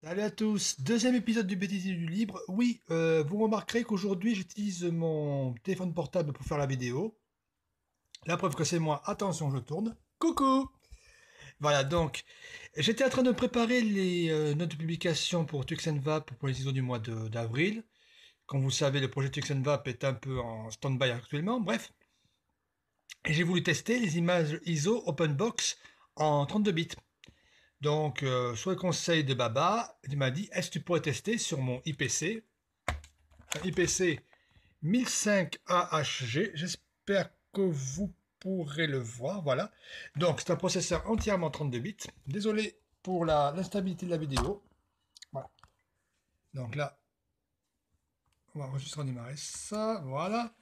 Salut à tous, deuxième épisode du bêtisier du libre. Oui, vous remarquerez qu'aujourd'hui j'utilise mon téléphone portable pour faire la vidéo. La preuve que c'est moi, attention je tourne. Coucou. Voilà, donc j'étais en train de préparer les notes de publication pour Tuxenvap pour les ISO du mois d'avril. Comme vous savez, le projet Tuxenvap est un peu en stand-by actuellement, bref. Et j'ai voulu tester les images ISO OpenBox en 32 bits. Donc, sur le conseil de Baba, il m'a dit, est-ce que tu pourrais tester sur mon IPC, un IPC 1005 AHG, j'espère que vous pourrez le voir, voilà. Donc, c'est un processeur entièrement 32 bits. Désolé pour l'instabilité de la vidéo. Voilà. Donc là, on va juste redémarrer ça, voilà.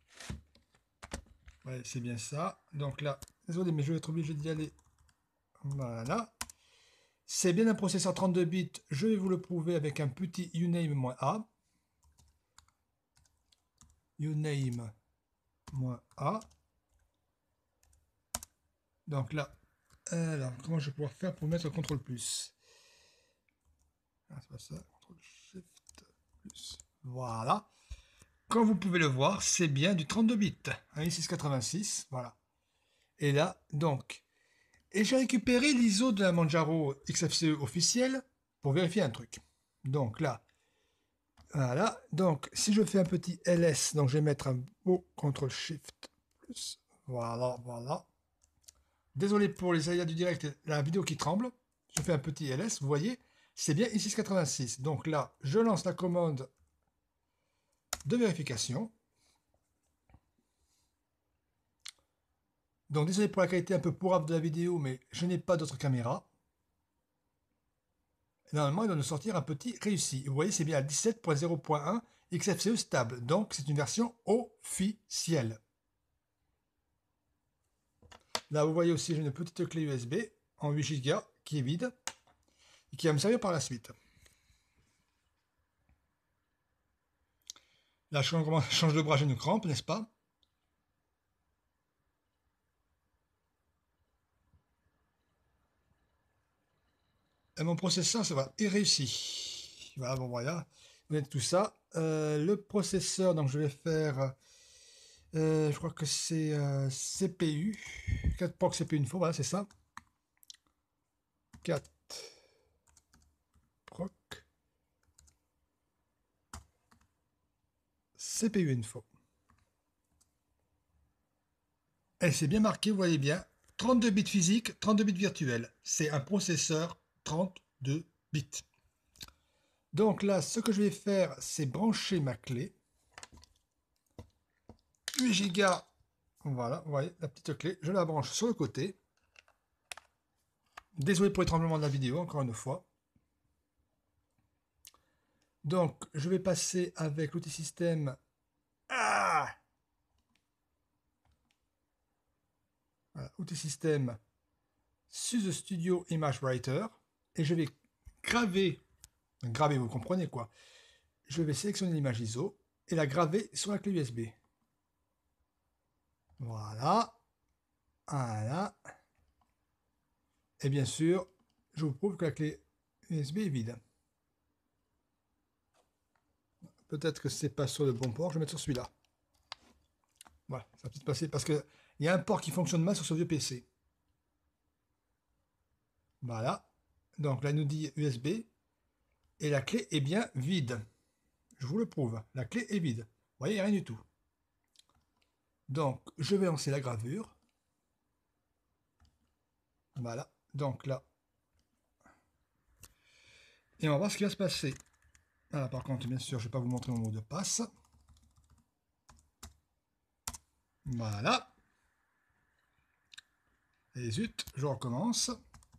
Ouais, c'est bien ça. Donc là, désolé, mais je vais être obligé d'y aller. Voilà. C'est bien un processeur 32 bits, je vais vous le prouver avec un petit uname-a. Uname-a. Donc là, alors, comment je vais pouvoir faire pour mettre CTRL plus? Ah, c'est pas ça, CTRL SHIFT plus. Voilà. Comme vous pouvez le voir, c'est bien du 32 bits. Un i686, voilà. Et là, donc, et j'ai récupéré l'ISO de la Manjaro XFCE officielle pour vérifier un truc. Donc là, voilà. Donc, si je fais un petit ls, donc je vais mettre un beau CTRL SHIFT plus. Voilà, voilà. Désolé pour les aléas du direct, la vidéo qui tremble. Je fais un petit ls, vous voyez, c'est bien i686. Donc là, je lance la commande de vérification. Donc désolé pour la qualité un peu pourrave de la vidéo, mais je n'ai pas d'autre caméra. Et normalement, il doit nous sortir un petit réussi. Vous voyez, c'est bien à 17.0.1 XFCE stable. Donc, c'est une version officielle. Là, vous voyez aussi, j'ai une petite clé USB en 8 Go qui est vide et qui va me servir par la suite. Là, je change de bras, j'ai une crampe, n'est-ce pas? Et mon processeur, ça va, est réussi. Voilà, bon, voilà. Vous avez tout ça. Le processeur, donc je vais faire, je crois que c'est CPU. 4 POC CPU Info, voilà, c'est ça. 4 PROC CPU Info. Et c'est bien marqué, vous voyez bien. 32 bits physiques, 32 bits virtuels. C'est un processeur 32 bits. Donc là, ce que je vais faire, c'est brancher ma clé. 8 Go. Voilà, vous voyez, la petite clé. Je la branche sur le côté. Désolé pour les tremblements de la vidéo, encore une fois. Donc, je vais passer avec l'outil système. Ah, voilà, outil système SUSE Studio Image Writer. Et je vais graver, vous comprenez quoi. Je vais sélectionner l'image ISO et la graver sur la clé USB. Voilà. Voilà. Et bien sûr, je vous prouve que la clé USB est vide. Peut-être que c'est pas sur le bon port, je vais mettre sur celui-là. Voilà, ça va peut-être passer parce qu'il y a un port qui fonctionne mal sur ce vieux PC. Voilà. Donc là, il nous dit USB et la clé est bien vide. Je vous le prouve, la clé est vide. Vous voyez, il n'y a rien du tout. Donc, je vais lancer la gravure. Voilà. Donc là. Et on va voir ce qui va se passer. Voilà, par contre, bien sûr, je ne vais pas vous montrer mon mot de passe. Voilà. Et zut, je recommence.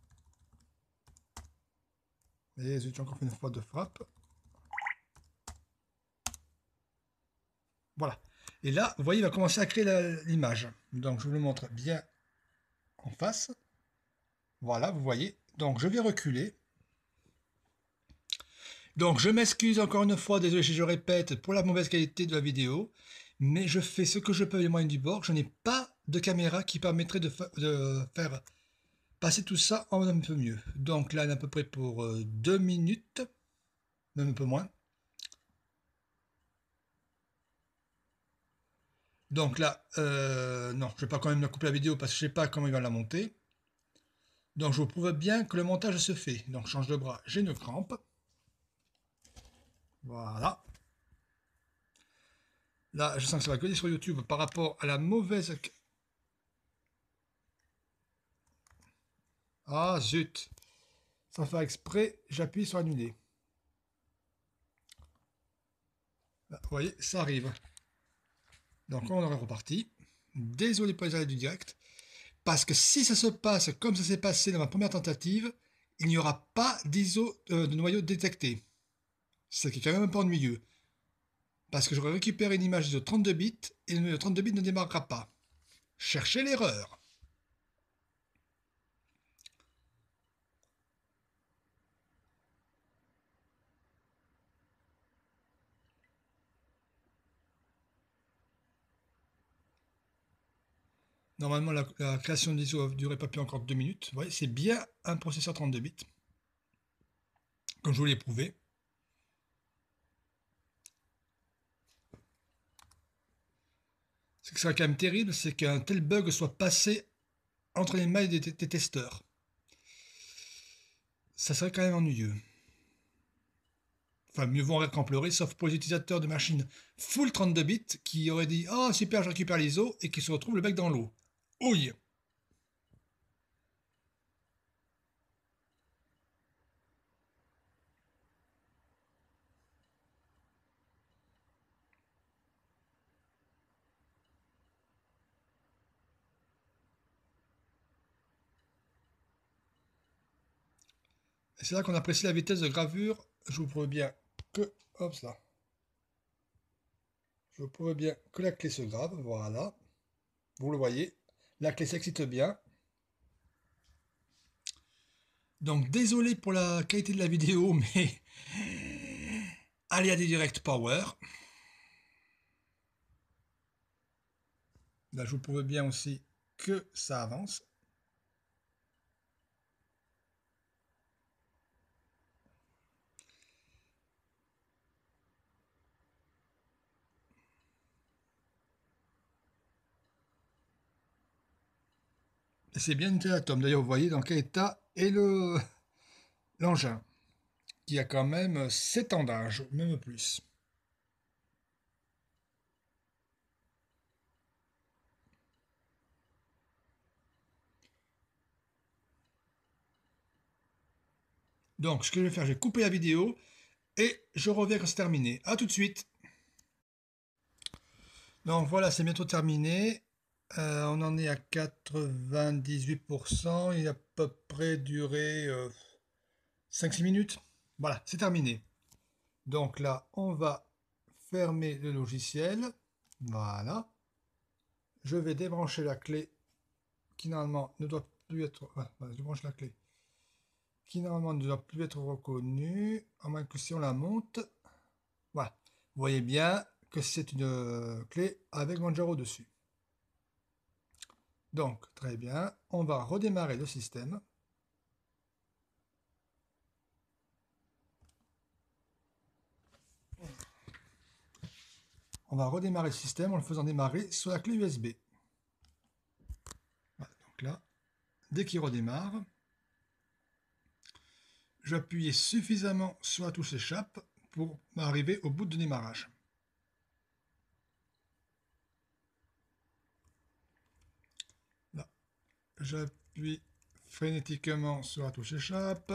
Et zut, j'ai encore fait une fois de frappe. Voilà. Et là, vous voyez, il va commencer à créer l'image. Donc, je vous le montre bien en face. Voilà, vous voyez. Donc, je vais reculer. Donc, je m'excuse encore une fois, désolé si je répète, pour la mauvaise qualité de la vidéo. Mais je fais ce que je peux avec les moyens du bord. Je n'ai pas de caméra qui permettrait de faire passer tout ça en un peu mieux. Donc là, on est à peu près pour 2 minutes, même un peu moins. Donc là, non, je vais pas quand même la couper la vidéo parce que je sais pas comment il va la monter. Donc je vous prouve bien que le montage se fait. Donc je change de bras, j'ai une crampe. Voilà. Là, je sens que ça va gueuler sur YouTube par rapport à la mauvaise... Ah zut. Sans faire exprès, j'appuie sur annuler. Là, vous voyez, ça arrive. Donc on est reparti. Désolé pour les arrêts du direct. Parce que si ça se passe comme ça s'est passé dans ma première tentative, il n'y aura pas d'ISO de noyau détecté. Ce qui est quand même un peu ennuyeux. Parce que j'aurais récupéré une image de 32 bits et le 32 bits ne démarrera pas. Cherchez l'erreur. Normalement, la création d'ISO ne durait pas plus encore 2 minutes. Vous voyez, c'est bien un processeur 32 bits. Comme je vous l'ai prouvé. Ce qui serait quand même terrible, c'est qu'un tel bug soit passé entre les mailles des testeurs. Ça serait quand même ennuyeux. Enfin, mieux vaut en rire qu'en pleurer, sauf pour les utilisateurs de machines full 32 bits qui auraient dit « Oh super, je récupère l'ISO » et qui se retrouvent le bec dans l'eau. Ouille. Et c'est là qu'on apprécie la vitesse de gravure. Je vous prouve bien que... Hop là. Je vous prouve bien que la clé se grave. Voilà. Vous le voyez. La clé s'excite bien. Donc désolé pour la qualité de la vidéo, mais... Allez à des direct power. Là, je vous prouve bien aussi que ça avance. Et c'est bien une Atom. D'ailleurs, vous voyez dans quel état est l'engin, qui a quand même 7 ans d'âge, même plus. Donc, ce que je vais faire, je vais couper la vidéo et je reviens quand c'est terminé. A tout de suite. Donc voilà, c'est bientôt terminé. On en est à 98%. Il a à peu près duré 5-6 minutes. Voilà, c'est terminé. Donc là, on va fermer le logiciel. Voilà. Je vais débrancher la clé qui normalement ne doit plus être... Voilà, je branche la clé. Qui normalement ne doit plus être reconnue. À moins que si on la monte. Voilà. Vous voyez bien que c'est une clé avec Manjaro dessus. Donc, très bien. On va redémarrer le système. On va redémarrer le système en le faisant démarrer sur la clé USB. Voilà, donc là, dès qu'il redémarre, je vais appuyer suffisamment sur la touche échappe pour arriver au bout de démarrage. Là, j'appuie frénétiquement sur la touche échappe.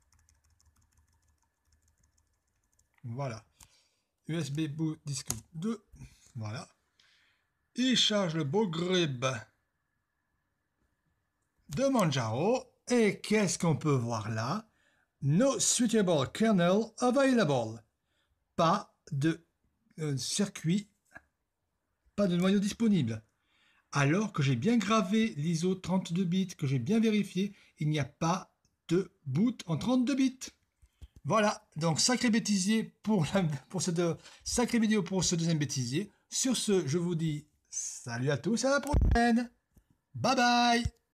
Voilà. USB boot disque 2. Voilà. Il charge le beau grub de Manjaro. Et qu'est-ce qu'on peut voir là? No suitable kernel available. Pas de circuit, pas de noyau disponible. Alors que j'ai bien gravé l'ISO 32 bits, que j'ai bien vérifié, il n'y a pas de boot en 32 bits. Voilà, donc sacré bêtisier pour cette sacrée vidéo pour ce deuxième bêtisier. Sur ce, je vous dis salut à tous, à la prochaine. Bye bye.